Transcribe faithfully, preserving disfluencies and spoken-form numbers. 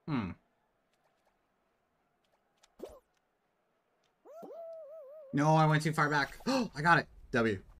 Hmm. No, I went too far back. Oh, I got it. W.